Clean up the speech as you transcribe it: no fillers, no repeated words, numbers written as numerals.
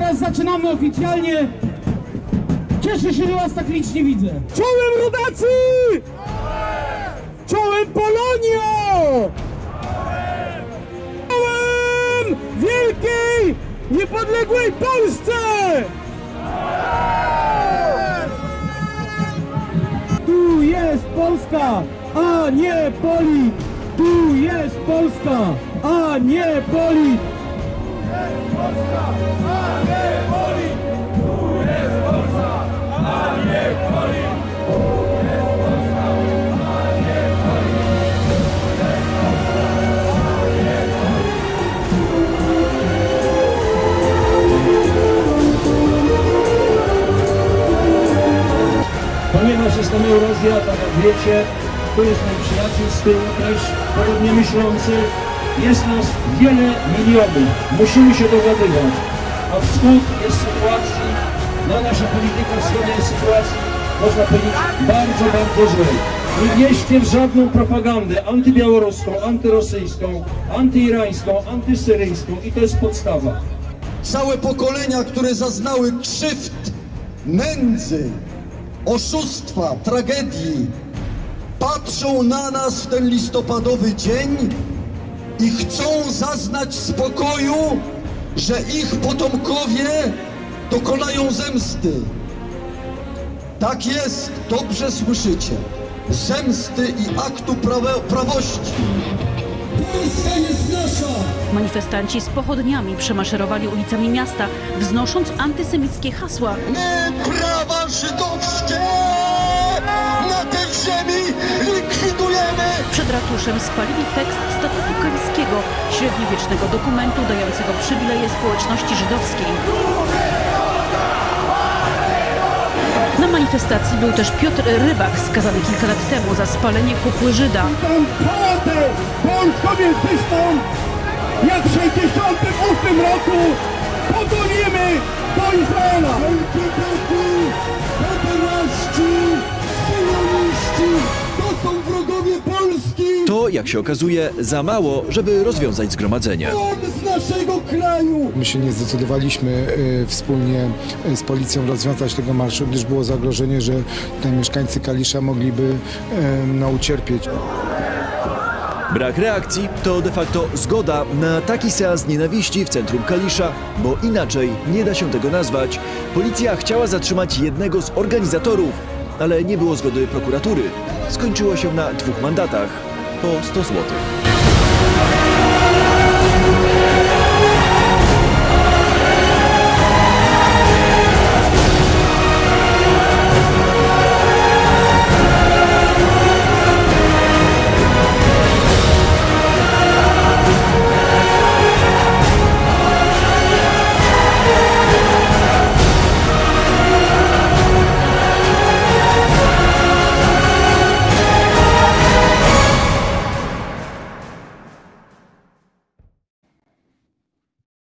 teraz zaczynamy oficjalnie. Cieszę się, że was tak licznie widzę. Czołem rodacy! Czołem Polonio! Czołem wielkiej, niepodległej Polsce! Tu jest Polska, a nie Polit! Tu jest Polska, a nie Polit! Polska, a nie Polit! Tu jest Polska, a nie Polit! Tu jest Polska, a nie Polit! Tu jest Polska, a nie Polit! Ponieważ jest tam erozja, tak jak wiecie, tu jest mój przyjaciel z tyłu też, podobnie myślący. Jest nas wiele milionów, musimy się dogadywać, a wschód jest w sytuacji, nasza polityka wschodnia jest w sytuacji, można powiedzieć, bardzo, bardzo złej. Nie wierzcie w żadną propagandę antybiałoruską, antyrosyjską, antyirańską, antysyryjską i to jest podstawa. Całe pokolenia, które zaznały krzywd, nędzy, oszustwa, tragedii, patrzą na nas w ten listopadowy dzień i chcą zaznać spokoju, że ich potomkowie dokonają zemsty. Tak jest, dobrze słyszycie. Zemsty i aktu prawości. Polska jest nasza! Manifestanci z pochodniami przemaszerowali ulicami miasta, wznosząc antysemickie hasła. My prawa żydowskie na tej ziemi likwidujemy! Przed ratuszem spalili tekst statutu kaliskiego, średniowiecznego dokumentu dającego przywileje społeczności żydowskiej. Na manifestacji był też Piotr Rybak, skazany kilka lat temu za spalenie kukły Żyda. Tą hołotę polsko-wielczystą, jak w 1968 roku podolimy do Izraela! To są wrogowie Polski! To, jak się okazuje, za mało, żeby rozwiązać zgromadzenie. Z naszego kraju! My się nie zdecydowaliśmy wspólnie z policją rozwiązać tego marszu, gdyż było zagrożenie, że tutaj mieszkańcy Kalisza mogliby ucierpieć. Brak reakcji to de facto zgoda na taki seans nienawiści w centrum Kalisza, bo inaczej nie da się tego nazwać. Policja chciała zatrzymać jednego z organizatorów, ale nie było zgody prokuratury. Skończyło się na 2 mandatach po 100 zł.